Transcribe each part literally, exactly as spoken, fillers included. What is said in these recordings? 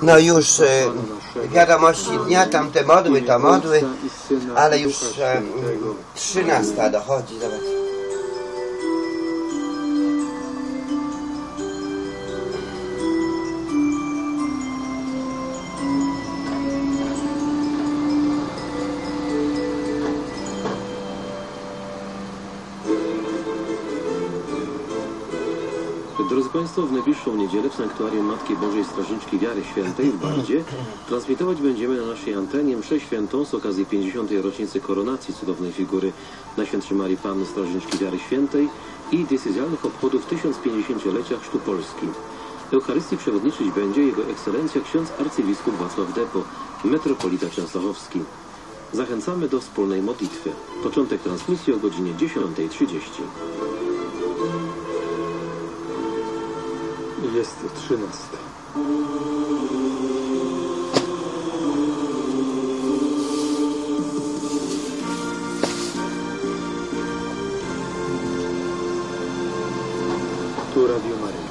No już y, wiadomości dnia, tamte modły to modły, ale już trzynasta dochodzi, zobacz. Drodzy Państwo, w najbliższą niedzielę w Sanktuarium Matki Bożej Strażniczki Wiary Świętej w Bardzie transmitować będziemy na naszej antenie mszę świętą z okazji pięćdziesiątej rocznicy koronacji cudownej figury Najświętszej Marii Panny Strażniczki Wiary Świętej i diecezjalnych obchodów tysiąc pięćdziesięciolecia Chrztu Polski. Eucharystii przewodniczyć będzie Jego Ekscelencja ksiądz arcybiskup Wacław Depo, metropolita częstochowski. Zachęcamy do wspólnej modlitwy. Początek transmisji o godzinie dziesiątej trzydzieści. Jest trzynasta. Tu Radio Maryja.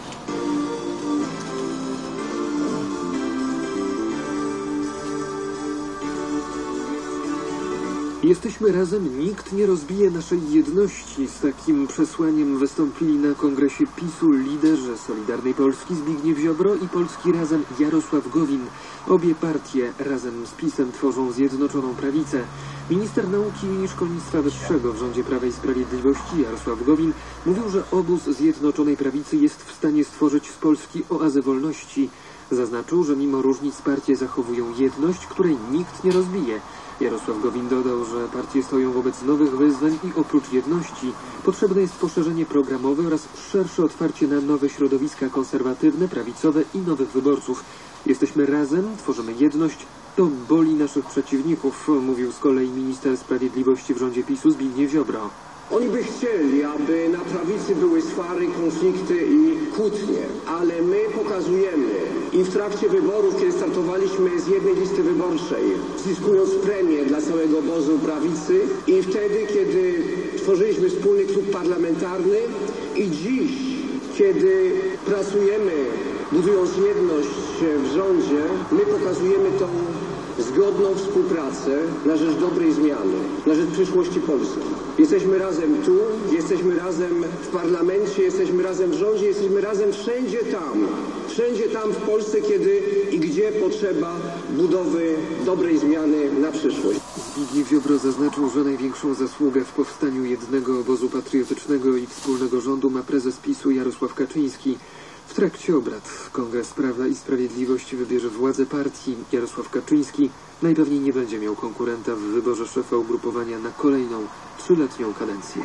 Jesteśmy razem, nikt nie rozbije naszej jedności. Z takim przesłaniem wystąpili na kongresie PiSu liderzy Solidarnej Polski Zbigniew Ziobro i Polski Razem Jarosław Gowin. Obie partie razem z PiSem tworzą Zjednoczoną Prawicę. Minister Nauki i Szkolnictwa Wyższego w rządzie Prawa i Sprawiedliwości Jarosław Gowin mówił, że obóz Zjednoczonej Prawicy jest w stanie stworzyć z Polski oazę wolności. Zaznaczył, że mimo różnic partie zachowują jedność, której nikt nie rozbije. Jarosław Gowin dodał, że partie stoją wobec nowych wyzwań i oprócz jedności potrzebne jest poszerzenie programowe oraz szersze otwarcie na nowe środowiska konserwatywne, prawicowe i nowych wyborców. Jesteśmy razem, tworzymy jedność, to boli naszych przeciwników, mówił z kolei minister sprawiedliwości w rządzie PiSu Zbigniew Ziobro. Oni by chcieli, aby na prawicy były swary, konflikty i kłótnie, ale my pokazujemy i w trakcie wyborów, kiedy startowaliśmy z jednej listy wyborczej, zyskując premię dla całego obozu prawicy i wtedy, kiedy tworzyliśmy wspólny klub parlamentarny i dziś, kiedy pracujemy, budując jedność w rządzie, my pokazujemy tą zgodną współpracę na rzecz dobrej zmiany, na rzecz przyszłości Polski. Jesteśmy razem tu, jesteśmy razem w parlamencie, jesteśmy razem w rządzie, jesteśmy razem wszędzie tam, wszędzie tam w Polsce, kiedy i gdzie potrzeba budowy dobrej zmiany na przyszłość. Zbigniew Ziobro zaznaczył, że największą zasługę w powstaniu jednego obozu patriotycznego i wspólnego rządu ma prezes PiSu Jarosław Kaczyński. W trakcie obrad Kongres Prawa i Sprawiedliwości wybierze władzę partii. Jarosław Kaczyński najpewniej nie będzie miał konkurenta w wyborze szefa ugrupowania na kolejną trzyletnią kadencję.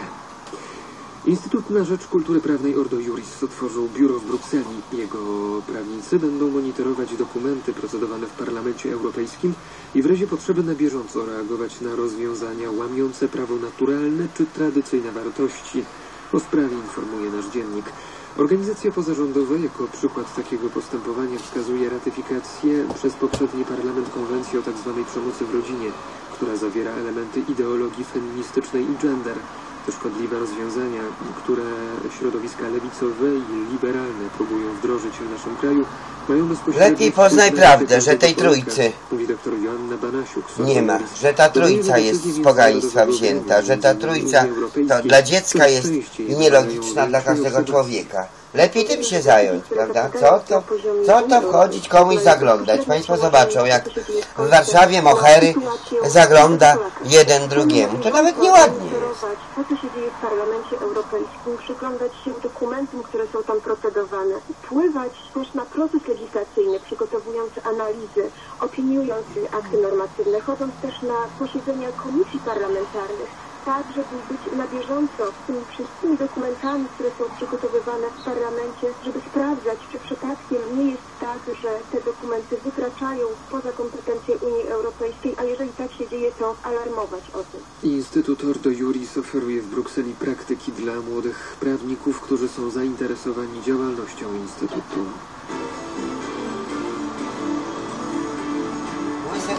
Instytut na Rzecz Kultury Prawnej Ordo Iuris otworzył biuro w Brukseli. Jego prawnicy będą monitorować dokumenty procedowane w Parlamencie Europejskim i w razie potrzeby na bieżąco reagować na rozwiązania łamiące prawo naturalne czy tradycyjne wartości. O sprawie informuje nasz dziennik. Organizacja pozarządowa jako przykład takiego postępowania wskazuje ratyfikację przez poprzedni parlament konwencji o tzw. przemocy w rodzinie, która zawiera elementy ideologii feministycznej i gender. Te szkodliwe rozwiązania, które środowiska lewicowe i liberalne próbują wdrożyć w naszym kraju, mają bezpośrednio... Lepiej poznaj prawdę, że tej trójcy mówi doktor Joanna Banasiuk, nie ma, że ta trójca jest z pogaństwa wzięta, że ta trójca to dla dziecka jest nielogiczna dla każdego człowieka. Lepiej tym się zająć, prawda? Co to, co to wchodzić, komuś zaglądać? Państwo zobaczą, jak w Warszawie mohery zagląda jeden drugiemu. To nawet nieładnie. To, co się dzieje w Parlamencie Europejskim, przyglądać się dokumentom, które są tam procedowane, wpływać też na proces legislacyjny, przygotowując analizy, opiniując akty normatywne, chodząc też na posiedzenia komisji parlamentarnych, tak, żeby być na bieżąco z tymi wszystkimi dokumentami, które są przygotowywane w parlamencie, żeby sprawdzać, czy przypadkiem nie jest tak, że te dokumenty wykraczają poza kompetencje Unii Europejskiej, a jeżeli tak się dzieje, to alarmować o tym. Instytut Ordo Iuris oferuje w Brukseli praktyki dla młodych prawników, którzy są zainteresowani działalnością Instytutu.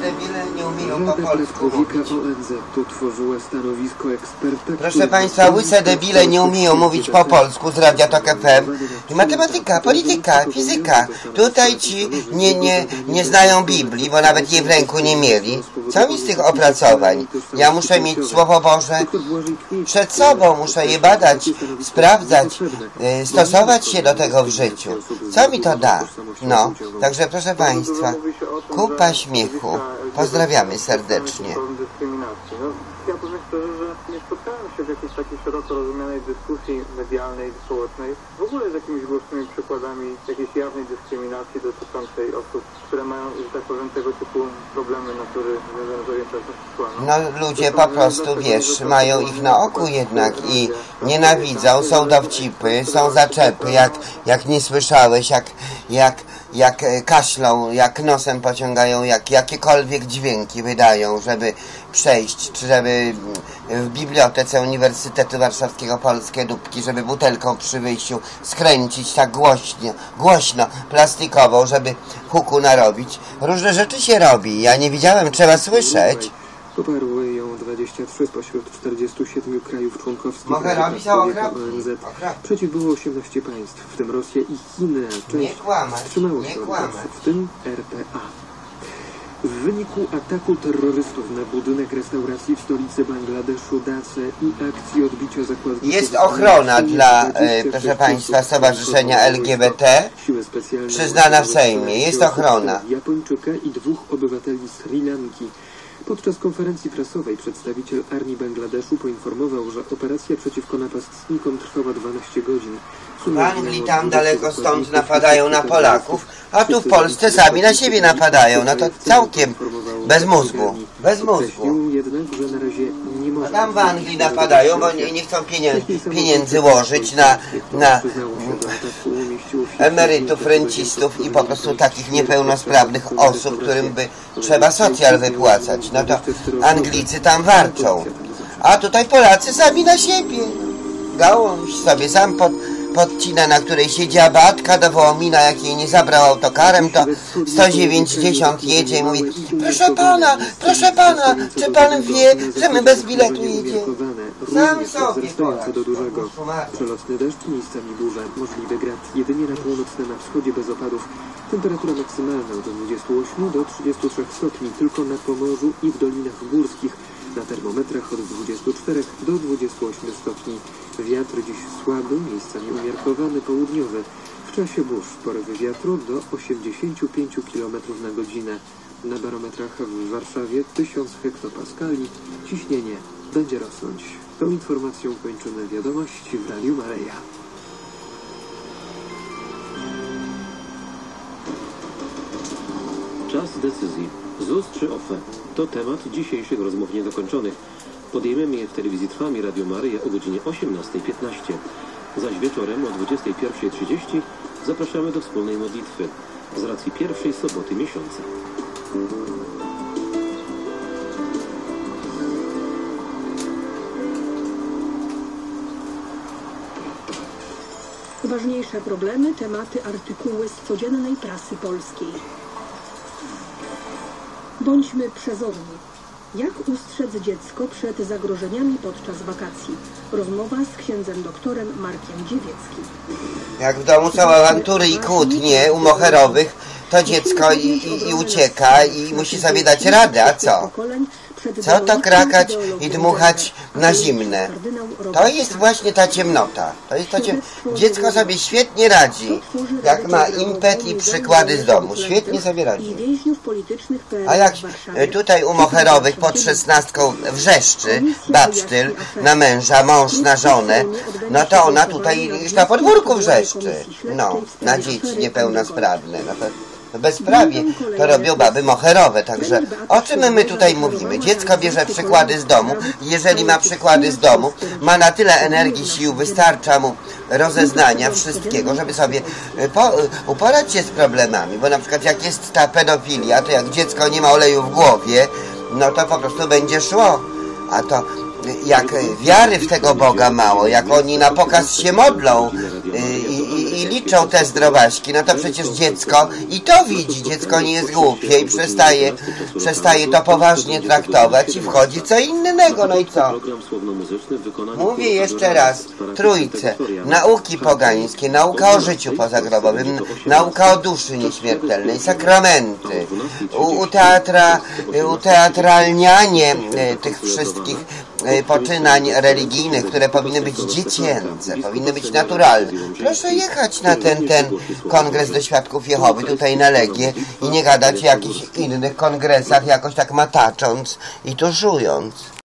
debile nie umieją po Rada Praw polsku Człowieka mówić. O N Z utworzyła stanowisko eksperta. Proszę który Państwa, następnie łyse debile nie umieją mówić po polsku z Radia Tok F M. I matematyka, polityka, fizyka. Tutaj ci nie, nie, nie znają Biblii, bo nawet jej w ręku nie mieli. Co mi z tych opracowań? Ja muszę mieć Słowo Boże przed sobą, muszę je badać, sprawdzać, y, stosować się do tego w życiu. Co mi to da? No, także proszę Państwa, kupa śmiechu. Pozdrawiamy serdecznie. Ja powiem szczerze, że nie spotkałem się w jakiejś takiej szeroko rozumianej dyskusji medialnej, społecznej, w ogóle z jakimiś głośnymi przykładami jakiejś jawnej dyskryminacji dotyczącej osób, które mają, że tak powiem, tego typu problemy natury związane z orientacją seksualną. No ludzie po prostu, wiesz, mają ich na oku jednak i nienawidzą, są dowcipy, są zaczepy, jak, jak nie słyszałeś, jak, jak, jak kaszlą, jak nosem pociągają, jak jakiekolwiek dźwięki wydają, żeby przejść, czy żeby w bibliotece Uniwersytetu Warszawskiego Polskie Dupki, żeby butelką przy wyjściu skręcić tak głośno, głośno, plastikową, żeby huku narobić. Różne rzeczy się robi, ja nie widziałem, trzeba słyszeć. Poparły ją dwadzieścia trzy spośród czterdziestu siedmiu krajów członkowskich Mogę Rady robić Praw Człowieka okropnie. O N Z. Okropnie. Przeciw było osiemnaście państw, w tym Rosja i Chiny, a Nie część kłamać, wstrzymało nie się od kłamać. głosu, w tym R P A. W wyniku ataku terrorystów na budynek restauracji w stolicy Bangladeszu Dhaka i akcji odbicia zakładników... Jest ochrona dla, e, proszę Państwa, Stowarzyszenia L G B T przyznana w Sejmie. Jest ochrona. Japończyka i dwóch obywateli Sri Lanki. Podczas konferencji prasowej przedstawiciel armii Bangladeszu poinformował, że operacja przeciwko napastnikom trwała dwanaście godzin. W Anglii tam daleko stąd napadają na Polaków, a tu w Polsce sami na siebie napadają. No to całkiem bez mózgu. Bez mózgu. Jednak, że na razie nie A można... tam w Anglii napadają, bo nie, nie chcą pieniędzy, pieniędzy łożyć na, na emerytów, rencistów i po prostu takich niepełnosprawnych osób, którym by trzeba socjal wypłacać. No to Anglicy tam warczą. A tutaj Polacy sami na siebie. Gałąź sobie sam pod, podcina, na której siedzi abatka do Wołomina, jak jej nie zabrał autokarem, to sto dziewięćdziesiąt jedzie i mówi: proszę pana, proszę pana, czy pan wie, że my bez biletu jedziemy? Sam sobie Polak. do dużego. Przelotny deszcz, miejscami burze, możliwy grad jedynie na północne na wschodzie bez opadów. Temperatura maksymalna od dwudziestu ośmiu do trzydziestu trzech stopni, tylko na Pomorzu i w dolinach górskich. Na termometrach od dwudziestu czterech do dwudziestu ośmiu stopni. Wiatr dziś słaby, miejscami umiarkowany, południowy. W czasie burz porywy wiatru do osiemdziesięciu pięciu kilometrów na godzinę. Na barometrach w Warszawie tysiąc hektopaskali. Ciśnienie będzie rosnąć. Tą informacją kończymy wiadomości w Radiu Maryja. Czas decyzji. Z U S czy O F E? To temat dzisiejszych rozmów niedokończonych. Podejmiemy je w telewizji Trwam i Radio Maryja o godzinie osiemnastej piętnaście. Zaś wieczorem o dwudziestej pierwszej trzydzieści zapraszamy do wspólnej modlitwy z racji pierwszej soboty miesiąca. Ważniejsze problemy, tematy, artykuły z codziennej prasy polskiej. Bądźmy przezorni. Jak ustrzec dziecko przed zagrożeniami podczas wakacji? Rozmowa z księdzem doktorem Markiem Dziewieckim. Jak w domu są awantury i kłótnie u moherowych, to dziecko i, i, i ucieka i musi sobie dać radę, a co? Co to krakać i dmuchać na zimne? To jest właśnie ta ciemnota. To jest to ciem... Dziecko sobie świetnie radzi, jak ma impet i przykłady z domu. Świetnie sobie radzi. A jak tutaj u moherowych pod szesnastką wrzeszczy babsztyl na męża, mąż na żonę, no to ona tutaj już na podwórku wrzeszczy. No, na dzieci niepełnosprawne. No to... Bezprawie to robią baby moherowe, także o czym my tutaj mówimy? Dziecko bierze przykłady z domu, jeżeli ma przykłady z domu, ma na tyle energii, sił, wystarcza mu rozeznania, wszystkiego, żeby sobie po, uporać się z problemami, bo na przykład jak jest ta pedofilia, to jak dziecko nie ma oleju w głowie, no to po prostu będzie szło, a to jak wiary w tego Boga mało, jak oni na pokaz się modlą i, i, i litują liczą te zdrowaśki, no to przecież dziecko i to widzi, dziecko nie jest głupie i przestaje, przestaje to poważnie traktować i wchodzi co innego, no i co? Mówię jeszcze raz, trójce, nauki pogańskie, nauka o życiu pozagrobowym, nauka o duszy nieśmiertelnej, sakramenty, u, uteatra, uteatralnianie tych wszystkich poczynań religijnych, które powinny być dziecięce, powinny być naturalne. Proszę jechać na ten, ten kongres do Świadków Jehowy, tutaj na Legię i nie gadać o jakichś innych kongresach, jakoś tak matacząc i tuszując.